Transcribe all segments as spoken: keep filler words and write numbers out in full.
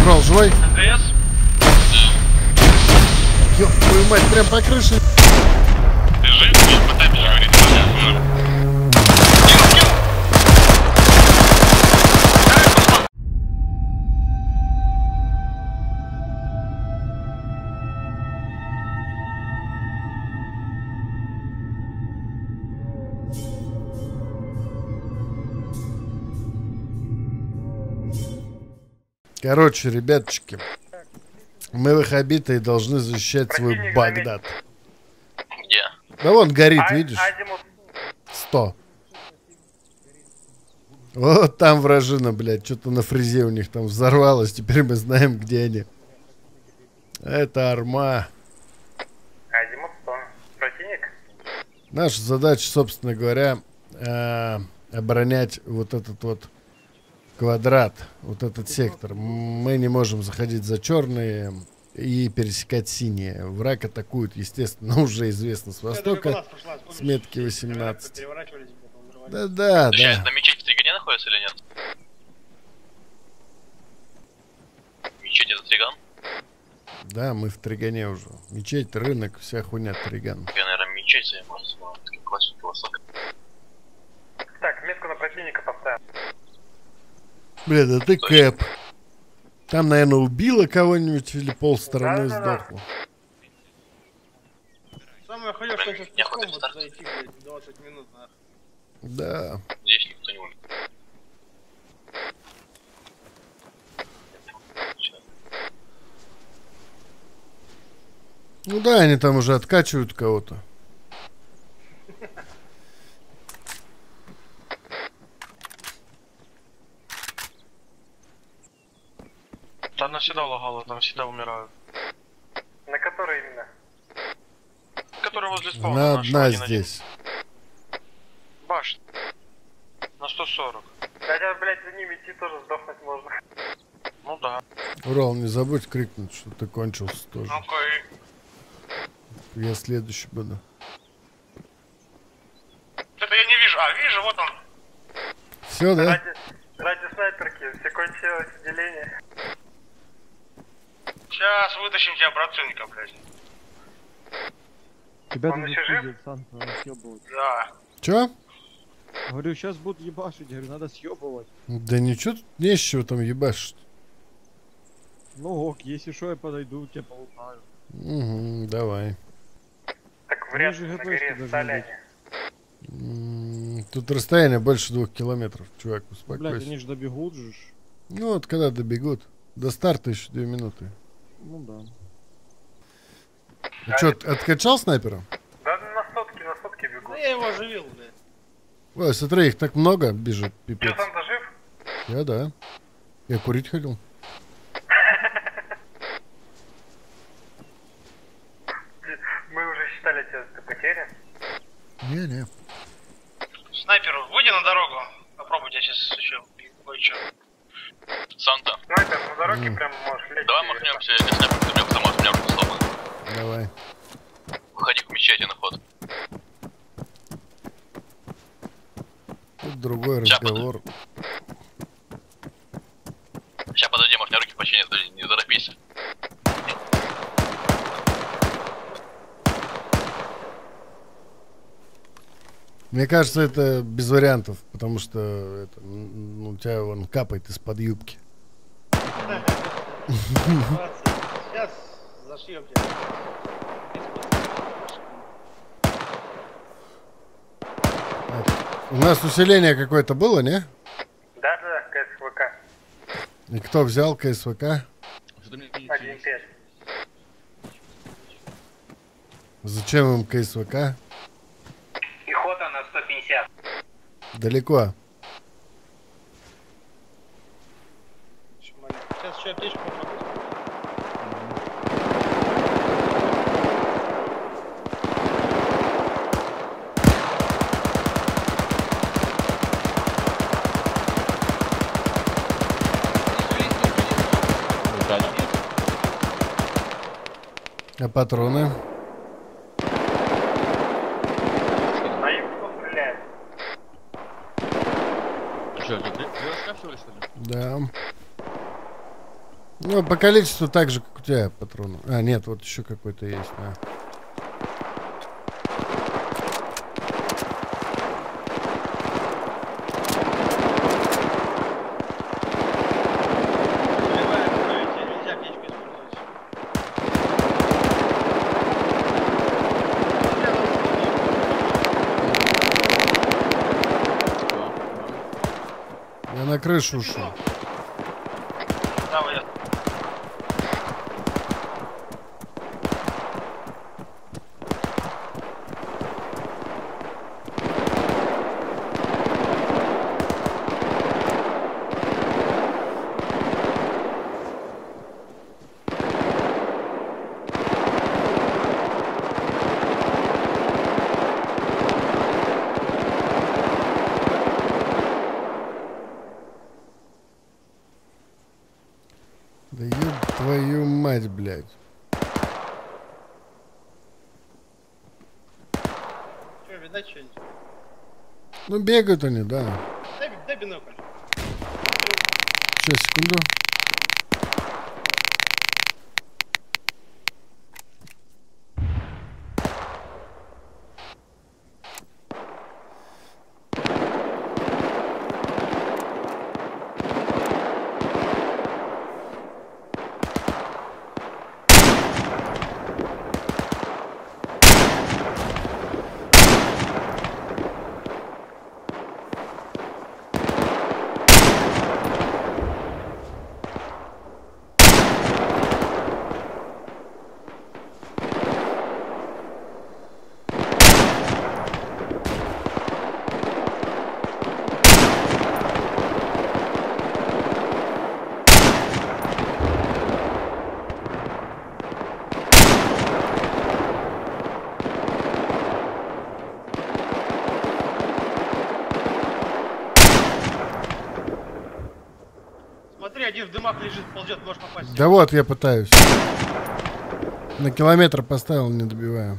Урал живой? МТС? Ёб твою мать, прям по крыше. Ты жив? Нет, пытаемся говорить. Короче, ребятчики, мы ваххабиты и должны защищать свой Противник Багдад. Где? Да вон горит, А- видишь? Азимут. Сто. Вот там вражина, блядь, что-то на фрезе у них там взорвалось. Теперь мы знаем, где они. Это Арма. Азимут сто. Противник? Наша задача, собственно говоря, э, оборонять вот этот вот квадрат, вот этот сектор. Мы не можем заходить за черные и пересекать синие. Враг атакует, естественно, уже известно с востока, с метки восемнадцать. Да-да, Ты сейчас да. на мечети в Тригане находишься или нет? Мечеть это Триган? Да, мы в Тригане уже. Мечеть, рынок, вся хуйня Триган. Я, наверное, мечеть занимаюсь. Классик философия. Так, метку на противника поставим. Блин, да ты Кэп. Там, наверное, убило кого-нибудь или полстороны Да-да-да. сдохло. Самое хуёвое, что сейчас Не пешком охота вот старт. зайти, блядь, двадцать минут нахуй. Да. Здесь никто не умер. Ну да, они там уже откачивают кого-то. Там всегда лагало, там всегда умирают. На который именно? Который возле спауна Она нашего одна один-один. здесь. Башня. На сто сорок. Хотя, блядь, за ними идти тоже сдохнуть можно. Ну да. Урал, не забудь крикнуть, что ты кончился тоже. Ну-ка и... Я следующий буду. Это я не вижу. А, вижу, вот он. Все, да? Ради, ради снайперки, все кончилось деление. Сейчас вытащим тебя, братцинка, блядь. Ребята, Он не еще жив? десант, надо съебывать. Да. Че? Говорю, сейчас будут ебашить, говорю, надо съебывать. Да ничего тут не с чего там ебашить. Ну ок, если что, я подойду, тебя полутаю. Угу, давай. Так в Они ряд же на ГПшки горе должны стали быть. они. М, Тут расстояние больше двух километров, чувак, Блядь, успокойся. они же добегут же. ж. Ну вот когда добегут. До старта еще две минуты. Ну да. Ну что, откачал снайпера? Да на сотки, на сотки бегут. Ну я его оживил, блядь. Ой, смотри, их так много бежит, Ты пипец. сам-то жив? Я да. Я курить ходил. Мы уже считали тебя, ты потерян. Не-не. Снайпер, выйди на дорогу. Попробуй, я сейчас еще кое-что. Санта, Снайпер, на дороге М. прям можешь лечь. давай и- махнемся, я не знаю, как ты меня автомат, у меня руки сломаны. Давай. Выходи к мечети на ход. Тут другой Ща, разговор. Сейчас подойди, может, у меня руки починят, не торопись. Мне кажется, это без вариантов, потому что это, м, у тебя вон капает из-под юбки. Сейчас зашьем тебя. У нас усиление какое-то было, не? Да-да, КСВК. И кто взял КСВК? один пять. Зачем им КСВК? Пехота на сто пятьдесят. Далеко. Сейчас еще аптечку попробую. А патроны? На им кто стреляет? Что, ты, ты раскапываешь, что ли? Да. Ну, по количеству так же, как у тебя патронов. А, нет, вот еще какой-то есть, да. Полевая кровь, нельзя печку использовать. Я на крышу ушел. Давай, я. Да ёб твою мать, блядь. Че, видать что-нибудь? Ну, бегают они, да. Дай, дай бинокль. Сейчас, секунду. Смотри, один в дымах лежит, ползет, можешь попасть. Да вот, я пытаюсь. На километр поставил, не добиваю.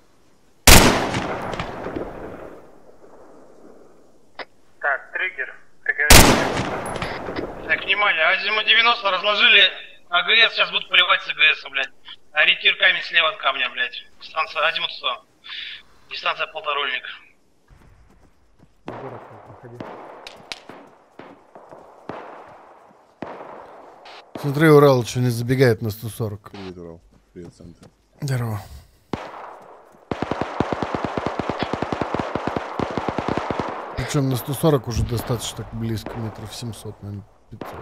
Так, триггер. Приготовься. Так, внимание, Азимут девяносто разложили АГС, сейчас будут поливать с АГС, блядь. Ориентир камень слева от камня, блядь. Дистанция Азимут сто. Дистанция полторульник. Смотри, Урал что не забегает на сто сорок. Привет, Урал. Привет, Санта. Здорово. Причем на сто сорок уже достаточно так близко, метров семьсот, наверное, пятьсот.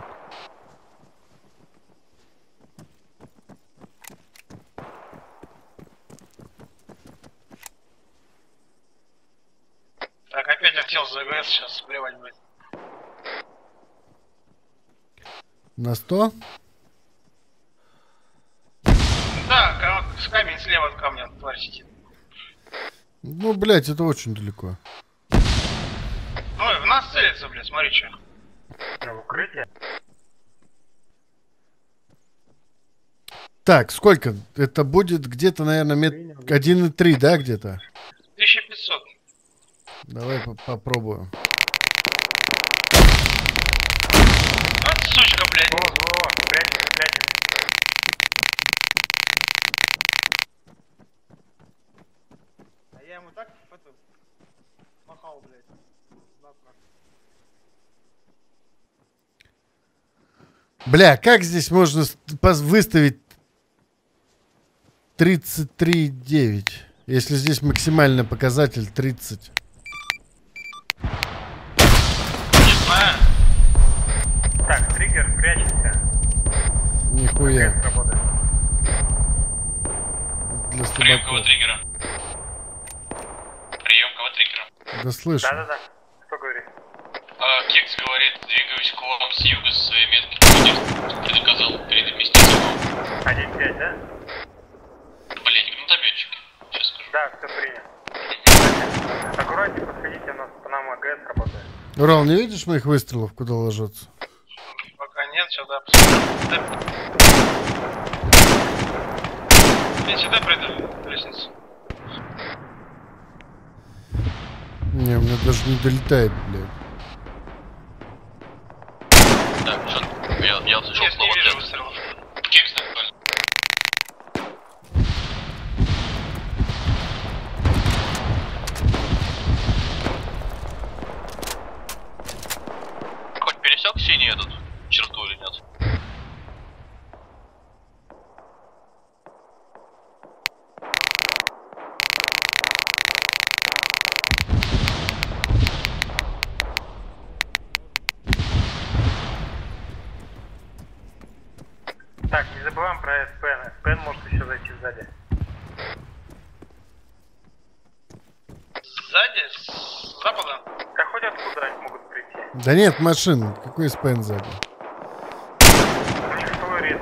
Так, опять актил за АГС, сейчас поливать будет. На сто? Да, ка- с камень слева от камня, тварь сидит. Ну, блядь, это очень далеко. Ой, в нас целится, блядь, смотри, что. В укрытие. Так, сколько? Это будет где-то, наверное, мет... один и три, да, где-то? тысяча пятьсот. Давай по попробуем. Вот сучка, блядь. Во, во, прячется, прячется. А я ему так это, махал, блядь. Завтра. Бля, как здесь можно с- пос- выставить тридцать три девять, если здесь максимальный показатель тридцать? Не знаю. Так, триггер, прячется. Нихуя. АГС работает. Для Прием кого слабаков. триггера. Прием кого триггера. Да слышу. Да-да-да. Кто говорит? А, Кекс говорит, двигаюсь к вам с юга с своей метки. Будет, предуказал переместиться. один пять, да? Блин, гранатометчики. Сейчас скажу. Да, все принято. Аккуратнее подходите, у нас по нам АГС работает. Урал, не видишь моих выстрелов, куда ложатся? Пока нет, сюда посмотрим. Я сюда пройду, лестницу. Не, у меня даже не долетает, блядь. Так, что? Я, я услышал Нет, не слово вижу «Д». выстрелов. забываем про СПН. СПН может еще зайти сзади. Сзади? С запада? Да хоть откуда они могут прийти. Да нет машин. Какой СПН сзади? У них свой рейд.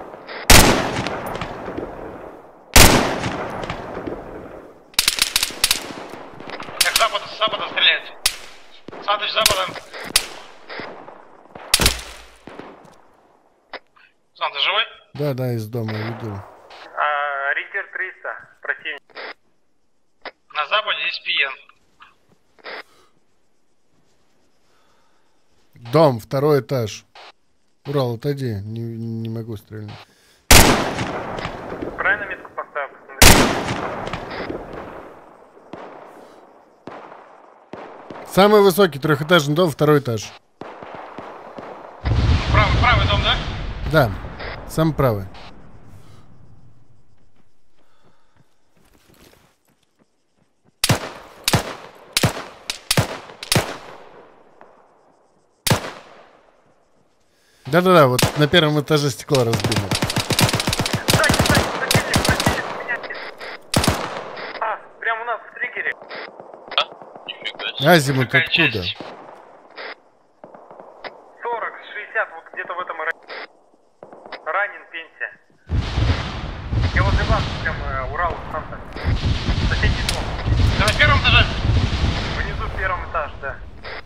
Как с запада, с запада стреляет. Сандыч, с запада. Сан, ты живой? Да, да, из дома веду. А, ориентир триста. Противник. На западе есть Пиен. Дом, второй этаж. Урал, отойди. Не, не могу стрелять. Правильно метку поставил? Самый высокий трехэтажный дом, второй этаж. Правый, правый дом, да? Да, самый правый. Да-да-да, вот на первом этаже стекло разбили. Сзади, сзади, противник, противник, меняйте. А, прямо у нас в триггере. Нифига себе. Азимут Какая откуда? часть? сорок, шестьдесят, вот где-то в этом районе. Ранен, пенсия. Я возле вас, прям э, Урал, станция. Соседний дом. Ты на первом этаже? Внизу первый этаж, да.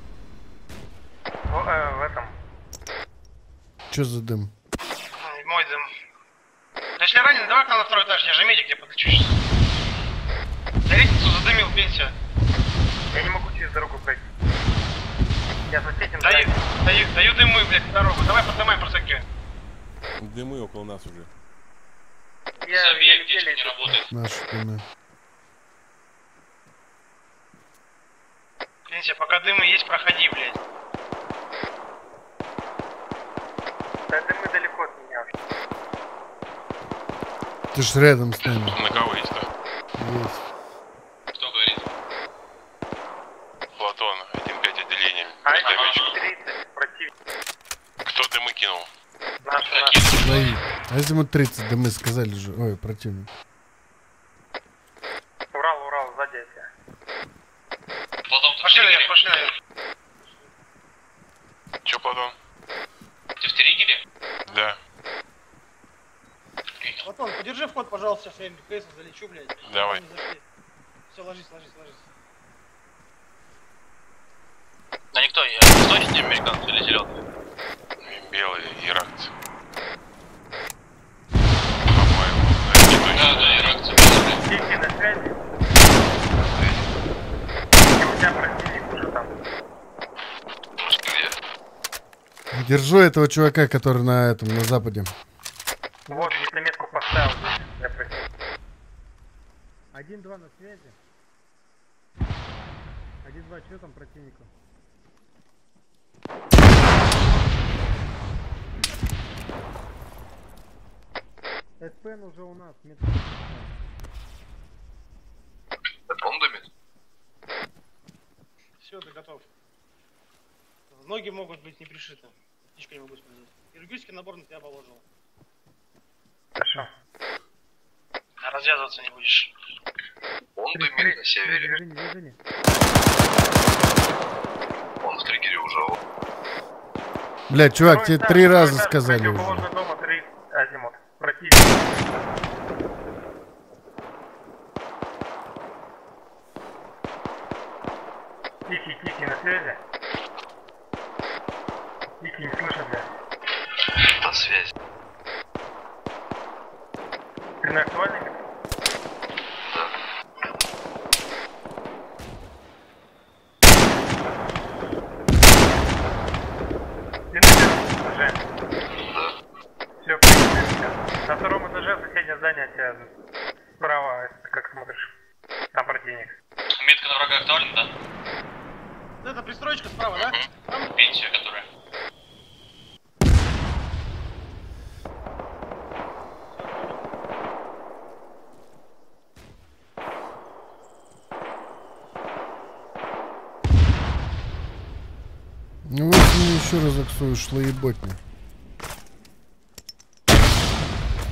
В, э, в этом. Что за дым? Ай, мой дым. Да если ранен, давай к нам на второй этаж, я же медик, я подлечу сейчас. Я лестницу задымил, пенсия. Я не могу через дорогу пройти. Я соседним Даю, зданием. даю, даю дымы, блядь, на дорогу. Давай поднимай просеки. Дымы около нас уже. Я Забей, еле аптечка не работает. Наши дымы. Пенсия, пока дымы есть, проходи, блядь. Да дымы далеко от меня вообще. Ты ж рядом с нами. На кого есть, да? Есть. Кто говорит? Платон, один пять отделение. А Домечек. тридцать противник. Кто дымы кинул? Наши, наши. Свои. Азимут тридцать, да мы сказали же. Ой, противник. Урал, Урал, сзади я тебя. Платон, ты в Пошли наверх, триггере? пошли наверх. Че, Платон? Ты в триггере? Да, Платон, подержи вход, пожалуйста, сейчас я МКС залечу, блядь. Давай. Все, ложись, ложись, ложись. А никто, восточные американцы или зеленые? белые иракцы. По-моему, да, не точно. Да, да, иракцы белые. Тихий на связи. И у тебя противник уже там. Где? Держу этого чувака, который на этом, на западе. Вот, если метку поставил, я просил. Один-два на связи. Один-два, что там противнику? СПН уже у нас. Метр. Это он дымит? Все, ты готов. Ноги могут быть не пришиты. Птичка не могу сменить. Хирургический набор на тебя положил. Хорошо. А развязываться не будешь. Он дымит на севере. Движение, движение. Он в триггере уже. Блядь, чувак, тебе три раза Второй этаж, сказали уже. противоположный дома, три азимут. Противник. Тихий, тихий, на связи. Тихий, не слышно, блядь. На связи. Ты на актуальный? Ты на первом этаже? Все, принято. На втором этаже соседнее здание от тебя справа, как смотришь. Там противник. Метка на врага актуальна, да? Вот это пристроечка справа, да? Там? Пенсия, которая. Ну вот мне еще разок свою шлоеботню.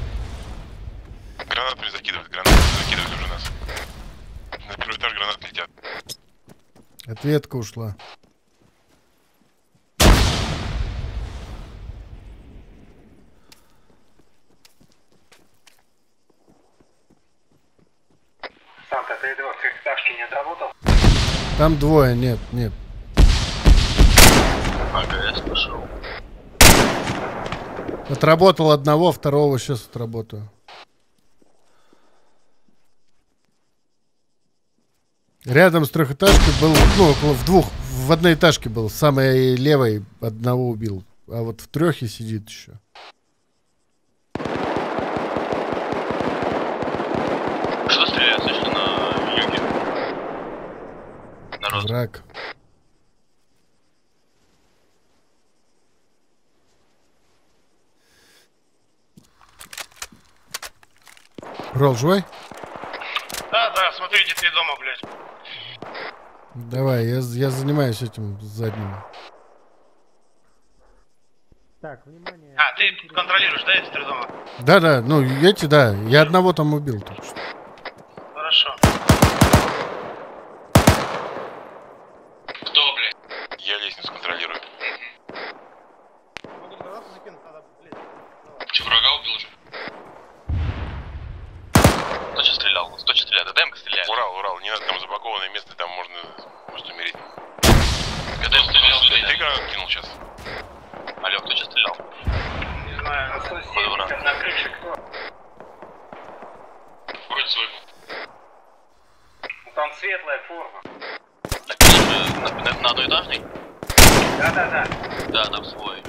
Ответка ушла. Санта, ты этого в трехэтажке не отработал? Там двое, нет, нет. АГС пошел. Отработал одного, второго сейчас отработаю. Рядом с трехэтажкой был, ну, около в двух, в одной этажке был. Самой левой одного убил. А вот в трехе сидит еще. Что стреляют, слышно, на юге? Народ. Враг. Ролл, живой? Да, да, смотрите, три дома, блядь. Давай, я, я занимаюсь этим задним. Так, внимание. А, ты контролируешь, да, эти три дома? Да-да, ну эти, да. Я одного там убил только что. Хорошо. Кто, блядь? Я лестницу контролирую. Могу гранату закинуть, надо, блядь. Давай. Че, врага убил уже? Кто сейчас стрелял? Кто сейчас стреляет? ДМ-ка стреляет. Урал, Урал, не надо, там забагованное место, там можно, может умереть. Когда стрелял, Ты блядь? гранату кинул сейчас. Алло, кто сейчас стрелял? Не знаю. На соседниках на крыше кто? Вроде свой был. Ну, там светлая форма. На крыше, на, на, на одноэтажный? Да-да-да. Да, там свой.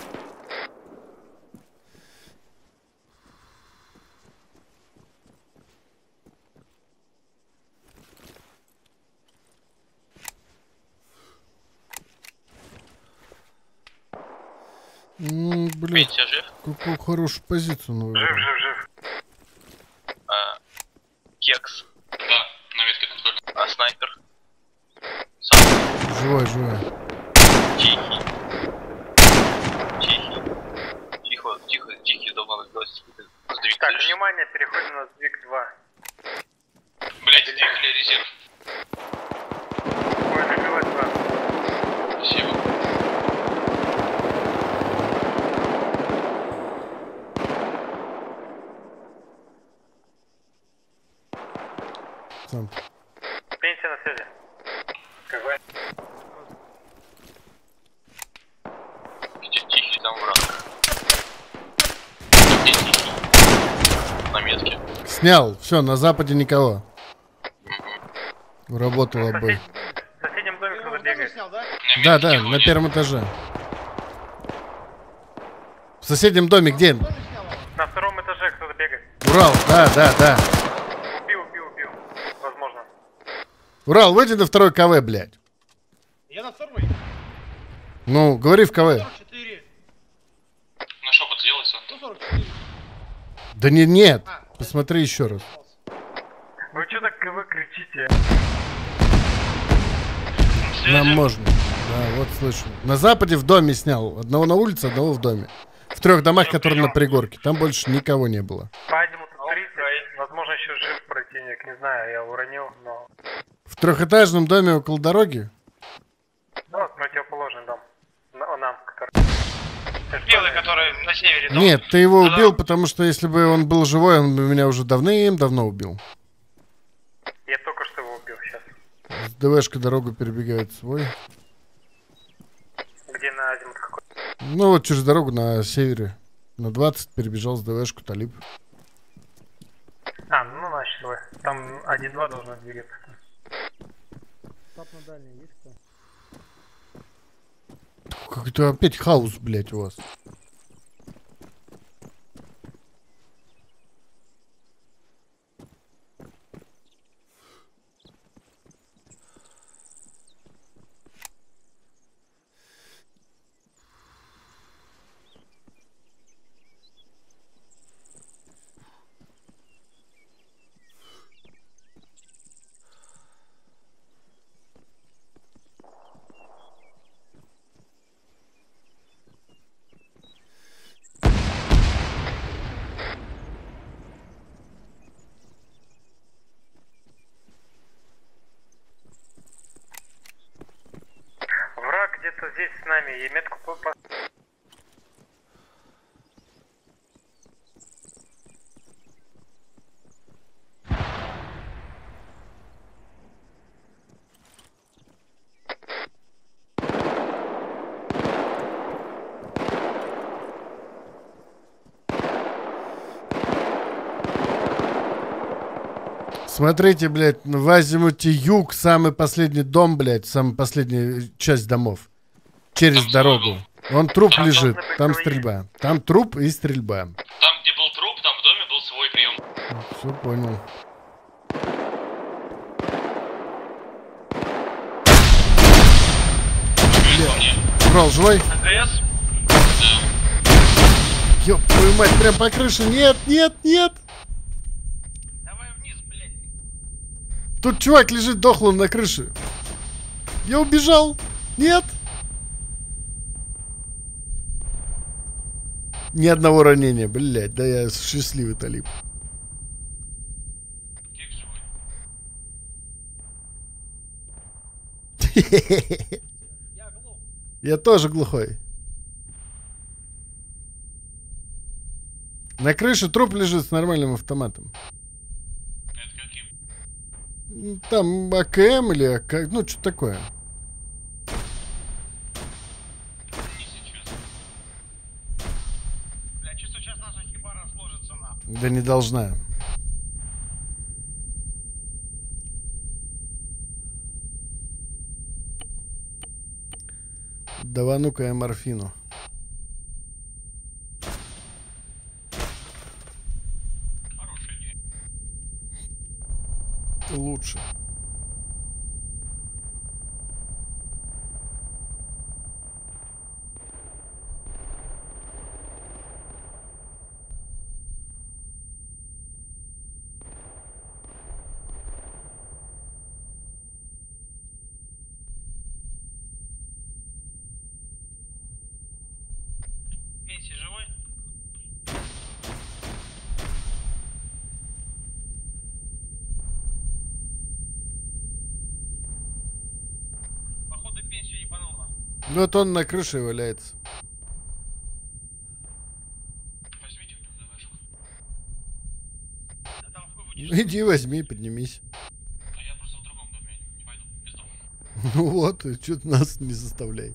М, блин, Вить, я жив? какую хорошую позицию. Ну, Жив, жив, жив. А, кекс. Да, на ветке контроль. А снайпер? Сам. живой, живой. Тихий. Тихий. Тихо, тихо, тихий, давно сдвиг. Так, внимание, переходим на сдвиг два. Блять, двигали резерв. Ой, добивать два. Спасибо. Сам. Пенсия на связи. Какой? Где тихий, там враг. Где тихий? На метке. Снял, все, на западе никого. Работала бы. В соседнем доме Ты его кто-то тоже бегает. снял, да? На Да, метке да, его на нет. первом этаже. В соседнем доме где? Тоже снял его? На втором этаже кто-то бегает. Урал, да, да, да. Убил, убил, убил. Возможно. Урал, выйди на второй КВ, блядь. Я на второй. Ну, говори в КВ. сорок четыре. На шепот сделайся. сто сорок четыре. Да не, нет. А, Посмотри еще раз. Вы что так вы кричите? Нам можно. Да, вот слышу. На западе в доме снял. Одного на улице, одного в доме. В трех домах, которые на пригорке. Там больше никого не было. По азимуту тридцать. Возможно, еще жив противник. Не знаю, я уронил, но... В трехэтажном доме около дороги? Ну, вот противоположный дом. На- нам, который... Белый, который на севере дом. Нет, ты его Да-да. убил, потому что если бы он был живой, он бы меня уже давным-давно убил. Я только что его убил сейчас. С ДВшкой дорогу перебегает свой. Где на азимут какой? Ну вот через дорогу на севере. На двадцать перебежал с ДВшку Талиб. А, ну значит вы. Там один-два должны двигаться. Стап на дальний есть кто? Какой-то опять хаос, блядь, у вас. где-то здесь с нами, и метку по... по- Смотрите, блядь, в Азимуте юг, самый последний дом, блядь, самая последняя часть домов. Через Там дорогу. свой Вон труп Там лежит, должны быть там свои. стрельба. Там труп и стрельба. Там, где был труп, там в доме был свой прием. Все понял. Урал живой? АГС? Ёб твою мать, прям по крыше. Нет, нет, нет. Давай вниз, блядь. Тут чувак лежит дохлым на крыше. Я убежал. Нет. Ни одного ранения, блядь. Да я счастливый талиб. Кик живой. Я глух. Я тоже глухой. На крыше труп лежит с нормальным автоматом. Это каким? Там АКМ или АК... Ну, что такое. Не сейчас. Бля, чувствую, сейчас наша хибара сложится на. Да не должна. Давану-ка я морфину. Хорошая идея. Лучше. Пенси живой? Походу пенсию ебанула. Вот он на крыше валяется. Возьмите эту ДВшку. Да там хуй будешь. Иди возьми, поднимись. А я просто в другом доме не пойду. Без дома. Ну вот, и что ты нас не заставляй.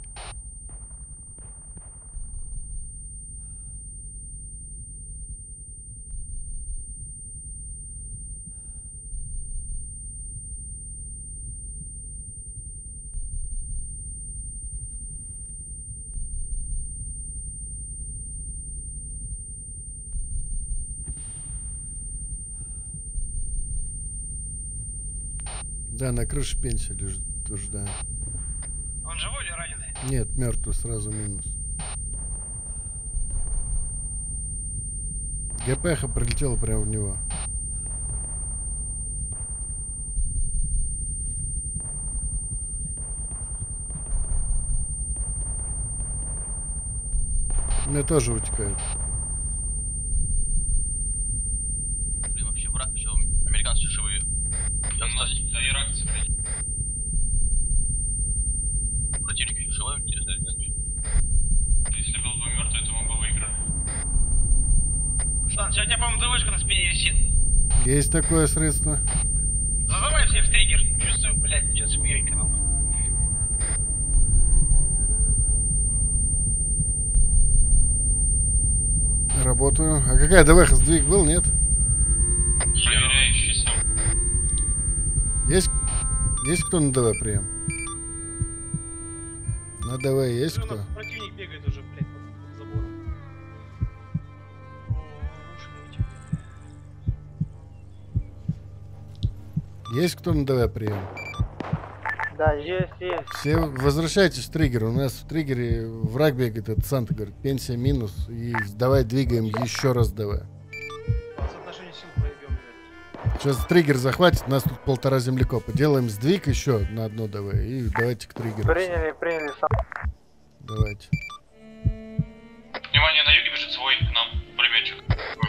Да, на крыше пенсия лежит тоже, да. Он живой или раненый? Нет, мертвый, сразу минус. ГПХ прилетела прямо в него. Мне тоже утекает. Блин, вообще враг еще американцы живые. У нас да, иракцы, блядь. Противник еще живой, интересно, или нет? Если был бы мертвый, то мы бы выиграли. Сан, сегодня, по-моему, ДВшка на спине висит. Есть такое средство? Зазывай все в триггер. Чувствую, блядь, сейчас хуёнько надо. Работаю. А какая ДВХ сдвиг был, нет? Проверяющий сам. Есть, есть кто на ДВ прием? На ДВ есть У кто? нас противник бегает уже, блядь, под, под забором. О, уши не утекают. Есть кто на ДВ прием? Да, есть, есть. Все возвращайтесь в триггер. У нас в триггере враг бегает, этот Санта говорит, пенсия минус. И давай двигаем еще раз ДВ. По соотношению сил проебем, блядь. Сейчас триггер захватит, у нас тут полтора землекопа. Делаем сдвиг еще на одно ДВ. И давайте к триггеру. Приняли, приняли сам. Давайте. Внимание, на юге бежит свой к нам пулеметчик.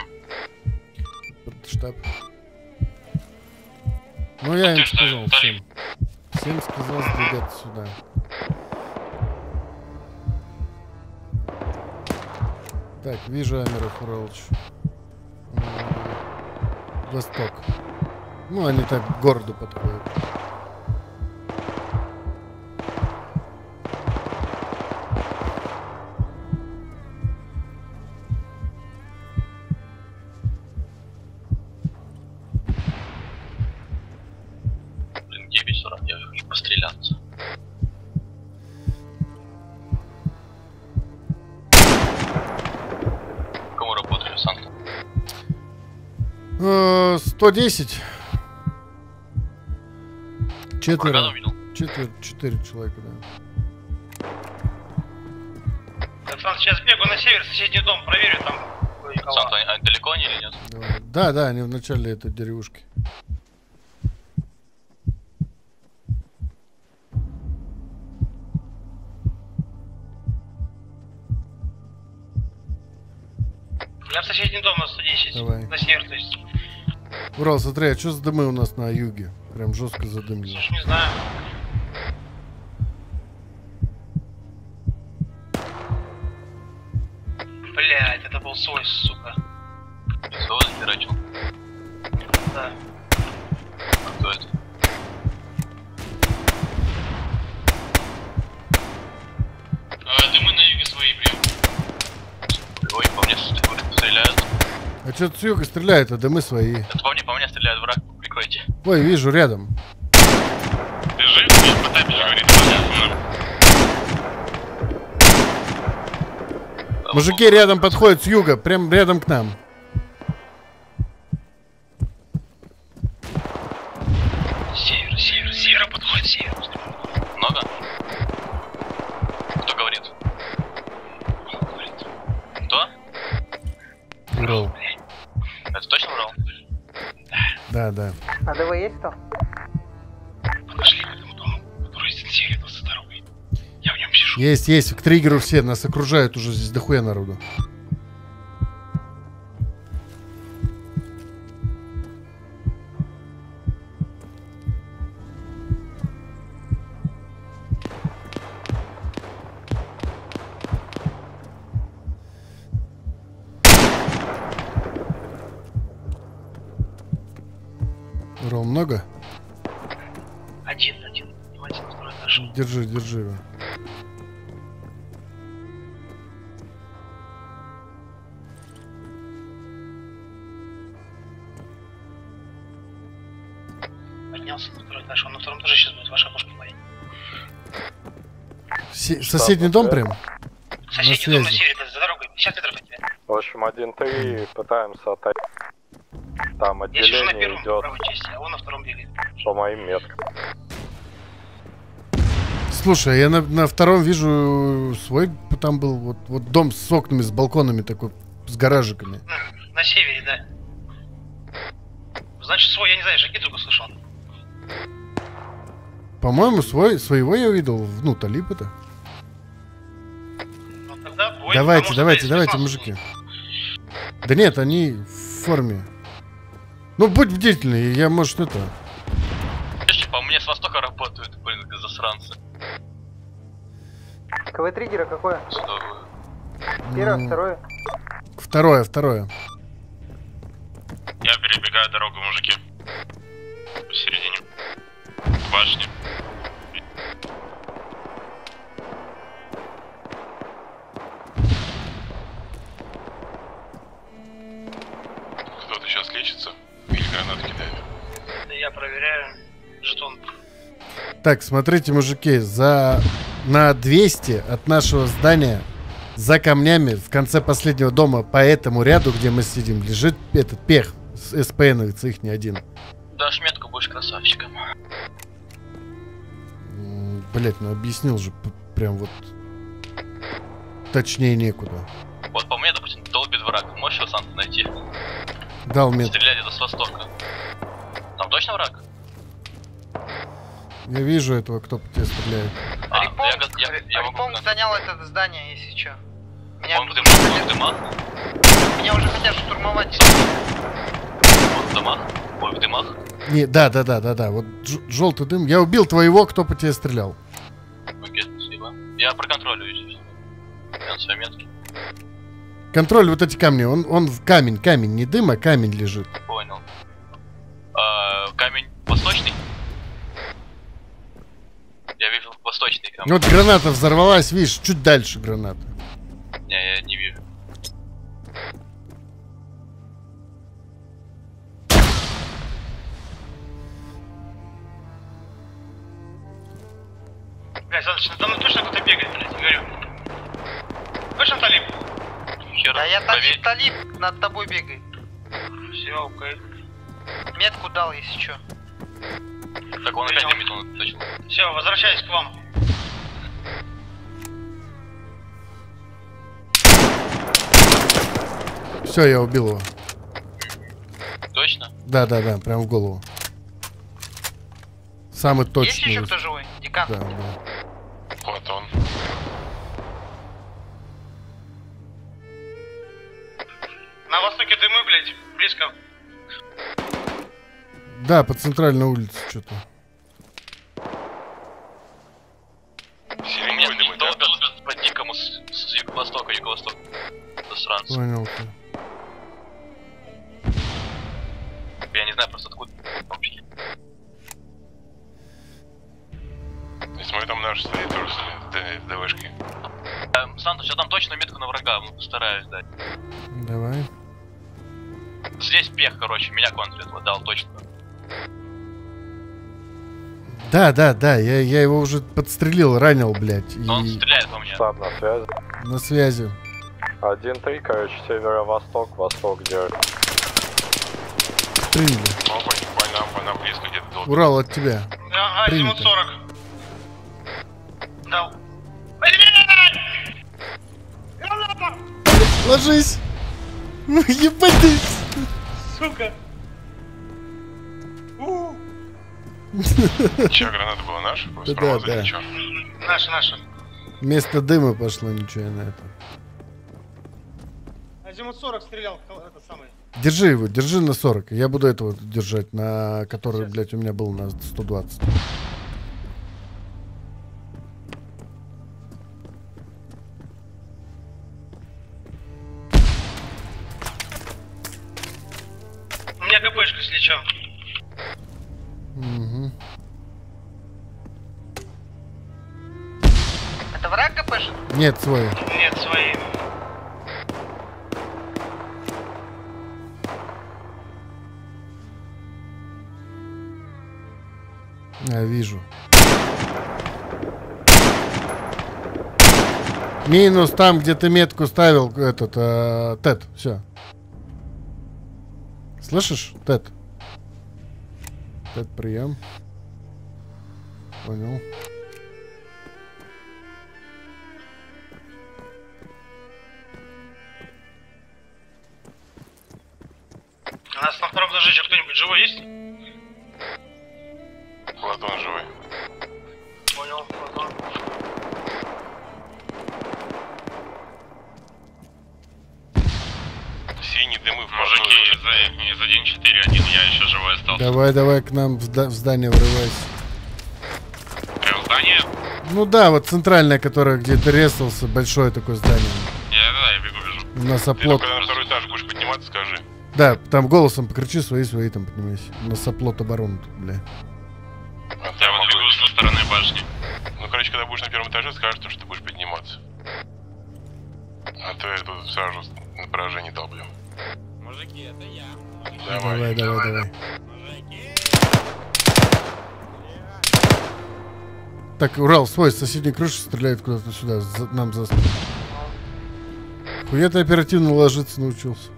Штаб. Ну я им Подтверждаю, сказал Талиб. всем. Всем сказал сдвигаться сюда. Так, вижу Амеров Уралыч. М, Восток. Ну, они так к городу подходят. Блин, девять сорок, я хочу постреляться. Кому работаешь, Санта? Э, сто десять. Четверо. Кургана увидел? Четыре, четыре человека, да. Александр, сейчас бегу на север, соседний дом, проверю там. кое-кого. Санта, они, они далеко они или нет? Давай. Да, да, они в начале этой деревушки. Я в соседний дом на сто десять. Давай. На север, то есть. Урал, смотри, а что за дымы у нас на юге? Прям жестко задымлено. Слушай, не знаю. Блять, это был свой, сука. Всего захерачил. Да. А кто это? А, дымы на юге свои, блин. Ой, по мне стреляют. А что с юга стреляет, а дымы свои? Это по мне, по мне стреляет враг, прикройте. Ой, вижу, рядом. Ты жив? Нет, Потапич говорит, понятно. Мужики рядом подходят с юга, прям рядом к нам. Север, север, север подходит, север. Много? Кто говорит? Он говорит. Кто? Урал. Это точно врал? Да, да. А ДВ есть кто? Подошли к этому дому, который здесь север за дорогой. Я в нем сижу. Есть, есть, к триггеру все, нас окружают уже здесь дохуя народу. Урал, много? Один, один. Внимательно, второй этаж. Держи, держи его. Поднялся на второй этаж. Он на втором этаже сейчас будет, ваша кошка моя. Се- соседний дом прям? Соседний дом на связи. севере, да, за дорогой. пятьдесят метров от тебя. В общем, один три пытаемся отойти. Там Я сижу на отделение первом идет правой части, а он на втором бегает. по моим меткам. Слушай, я на, на втором вижу свой, там был вот, вот дом с окнами, с балконами такой, с гаражиками. На, на севере, да. Значит, свой, я не знаю, шаги только слышал. По-моему, свой, своего я увидел, ну, Талиб-то. Ну тогда бой. Давайте, потому что давайте, здесь давайте, спецназ. мужики. Да нет, они в форме. Ну, будь бдительный, я, может, это... Слушайте, по мне с востока работают, блин, засранцы. КВ-триггера какое? Здорово. Первое, м, второе? Второе, второе. Я перебегаю дорогу, мужики. Посередине. К башне. Кто-то сейчас лечится? Или гранаты кидает? Да я проверяю жетон. Так, смотрите, мужики, за... на двести от нашего здания, за камнями, в конце последнего дома, по этому ряду, где мы сидим, лежит этот пех с СПНовец, их не один. Дашь метку, будешь красавчиком. Блять, ну объяснил же, п- прям вот точнее некуда. Вот по мне, допустим, долбит враг. Можешь его, Санта, найти? Дал мне. Стрелять где-то с востока. Там точно враг? Я вижу этого, кто по тебе стреляет. А, ну я, го- я, я могу... Рипом занял это здание, если что. Меня, Он в дымах, он в дымах, меня уже хотят штурмовать. он в дымах, ой, в дымах. Не, да, да, да, да, да. Вот желтый дым. Я убил твоего, кто по тебе стрелял. Окей, спасибо. Я проконтролирую здесь. Я на своей метке. Контроль вот эти камни. Он, он в камень, камень, не дым, а камень лежит. Понял. А, камень восточный? Я вижу восточный камень. Вот граната взорвалась, видишь, чуть дальше граната. Не, я не вижу. Блядь, Саныч, надо мной точно кто-то бегает, блядь, я говорю. Точно Талиб? Хер, Да я проверь. Талиб, Талиб над тобой бегает. Все, окей. Метку дал, если что. Так, он опять на мету точно. Все, возвращаюсь к вам. Все, я убил его. Точно? Да, да, да, прям в голову. Самый Есть точный. еще кто живой? Декан. Да, да. Платон. На востоке дымы, блядь, близко. Да, по центральной улице что-то. У меня Сиреневый дымы, да? долго долбят по дикому с, с юго-востока, юго-восток. Засранцы. Понял. Я не знаю просто откуда бомбики. Я смотрю, там наш стоит тоже с ДВшки. Эм, Сантос, я дам точно метку на врага, постараюсь дать. Давай. Здесь пех, короче, меня контрит, вот дал точно. Да, да, да, я, я его уже подстрелил, ранил, блядь. Но он И стреляет по мне. Штаб на связи. на связи. один три, короче, северо-восток, восток, где... Приняли. Опа, по нам, по нам близко где-то должен. Урал от тебя. Ага, азимут Принято. сорок. Дал. Ложись! Ебать ты! Сука. Чья граната была наша? Да, С провоза да, или да. чё? Наша, наша. Вместо дыма пошло ничего на это. Азимут сорок стрелял, это самый. Держи его, держи на сорок. Я буду этого держать, на который, блядь, у меня был на сто двадцать. У меня ГПшка слечал. Угу. Это враг ГПшит? Нет, свой. Нет, свои. Я вижу. Минус там, где ты метку ставил, этот, э, Тед, все. Слышишь, Тед? Тед, прием. Понял. У нас на втором этаже еще кто-нибудь живой есть? Платон живой. Понял, Платон. Синие дымы в Мужики, из, из один четыре один я еще живой остался. Давай, давай к нам в, зда- в здание врывайся. Прям здание? Ну да, вот центральное, которое где-то резался, большое такое здание. Я, да, я бегу, бежу. У нас Ты оплот. только на второй этаж будешь подниматься, скажи. Да, там голосом покричи, свои, свои там поднимайся. У нас оплот обороны тут, бля. А Я вот бегу со стороны башни. Ну, короче, когда будешь на первом этаже, скажешь, что ты будешь подниматься. А то я тут сразу на поражение долблю. Мужики, это я. Давай, Давай. давай, давай. Так, Урал, свой, с соседней крыши стреляет куда-то сюда, за- нам за спину. Хуя ты оперативно ложиться научился.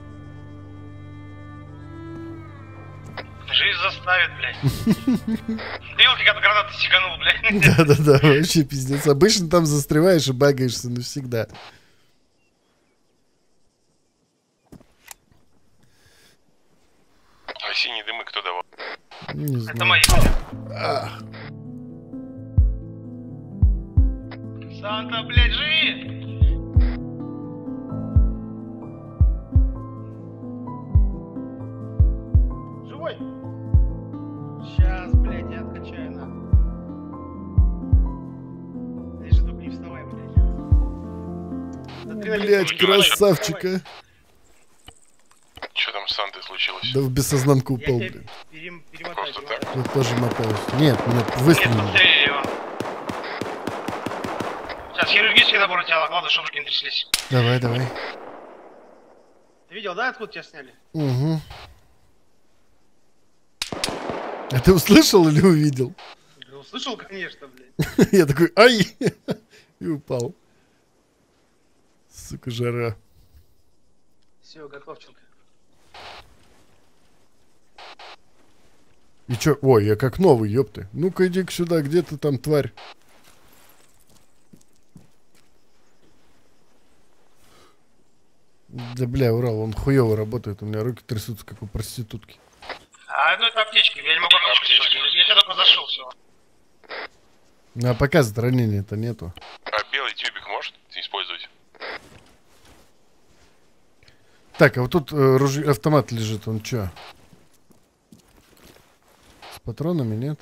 Жизнь заставит, блядь. Видел, как от гранаты сиганул, блядь? Да-да-да, вообще пиздец. Обычно там застреваешь и багаешься навсегда. А синие дымы кто давал? Не Это знаю. мои. Ах. Санта, блядь, живи! Живой? Сейчас, блядь, я откачаю на. Лежи, только не вставай, блядь. Да Блять, красавчика. Что там с Сантой случилось? Да в бессознанку упал, Я блин. перем- перемотаю. Просто так? Я тоже мотаюсь. Нет, нет, выстрелил. Подстрелили его. Сейчас хирургический набор у тебя, главное, чтобы руки не тряслись. Давай, давай. Ты видел, да, откуда тебя сняли? Угу. А ты услышал или увидел? Да услышал, конечно, блядь. Я такой, ай! И упал. Сука, жара. Все, Готовченко. И чё? Ой, я как новый, ёпты. Ну-ка иди-ка сюда, где ты там, тварь? Да бля, Урал, он хуёво работает, у меня руки трясутся, как у проститутки. А, ну это аптечки, я не могу аптечки. Я тебя только зашел, все. Ну а показывает ранения-то нету. А белый тюбик может использовать? Так, а вот тут э, ружье, автомат лежит, он чё? С патронами нет?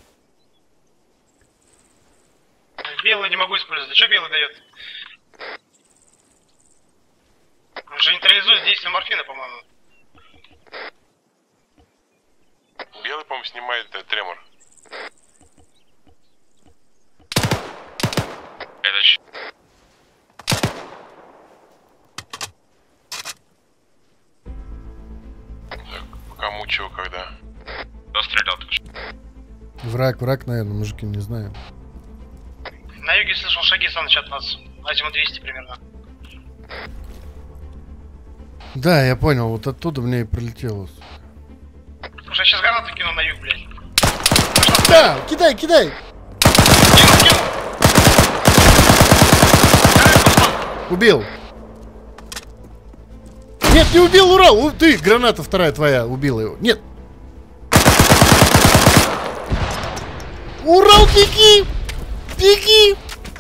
Белый не могу использовать. Что белый дает? Он же нейтрализует действие морфина, по-моему. Белый, по-моему, снимает э, тремор. Это ч... Так, кому чего, когда? Кто стрелял только что? Враг, враг, наверное, мужики, не знаю. На юге слышал шаги, Саныч, от нас. Азимут двести примерно. Да, я понял, вот оттуда мне и прилетело. Слушай, я сейчас гранату кину на юг, блядь. Да, кидай, кидай! Кину, кину! Убил! Нет, не убил, Урал! У, ты, граната вторая твоя, убила его. Нет! Урал, беги! Беги!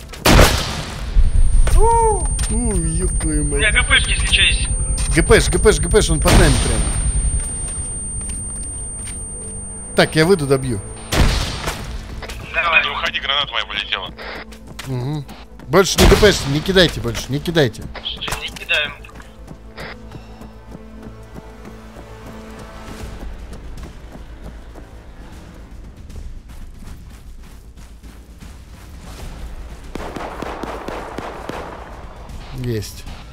У, ёб твою У меня мать. ГПшки, если что, есть. ГПш, ГПш, ГПш, он под нами прямо. Так, я выйду, добью. Давай. Не уходи, граната моя полетела. Угу. Больше не ГПш, не кидайте больше, не кидайте. Не кидаем. Есть.